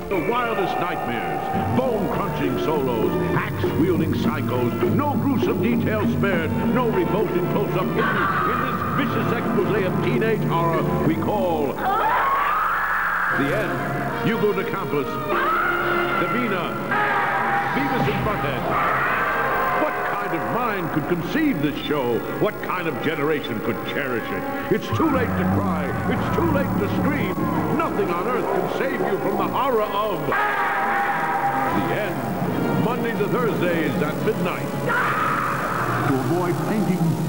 The wildest nightmares, bone-crunching solos, axe-wielding psychos, no gruesome details spared, no revolting close-up hidden in this vicious expose of teenage horror we call The End. Hugo de Campos, Davina, Beavis and Butthead. What kind of mind could conceive this show? What kind of generation could cherish it? It's too late to cry. It's too late to scream. Nothing on earth can save you from the horror of The End. Monday to Thursdays at midnight. To avoid fainting,